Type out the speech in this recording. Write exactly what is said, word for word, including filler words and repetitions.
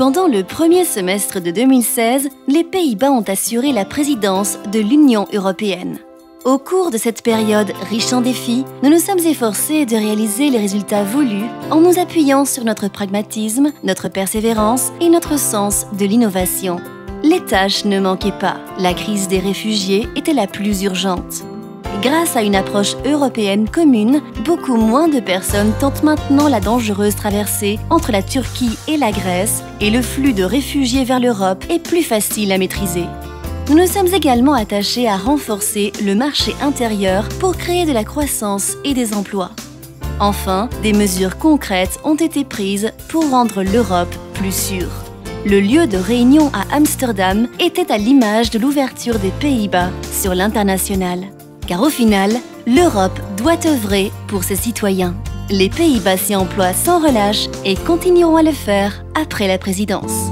Pendant le premier semestre de deux mille seize, les Pays-Bas ont assuré la présidence de l'Union européenne. Au cours de cette période riche en défis, nous nous sommes efforcés de réaliser les résultats voulus en nous appuyant sur notre pragmatisme, notre persévérance et notre sens de l'innovation. Les tâches ne manquaient pas. La crise des réfugiés était la plus urgente. Grâce à une approche européenne commune, beaucoup moins de personnes tentent maintenant la dangereuse traversée entre la Turquie et la Grèce et le flux de réfugiés vers l'Europe est plus facile à maîtriser. Nous nous sommes également attachés à renforcer le marché intérieur pour créer de la croissance et des emplois. Enfin, des mesures concrètes ont été prises pour rendre l'Europe plus sûre. Le lieu de réunion à Amsterdam était à l'image de l'ouverture des Pays-Bas sur l'international. Car au final, l'Europe doit œuvrer pour ses citoyens. Les Pays-Bas s'y emploient sans relâche et continueront à le faire après la présidence.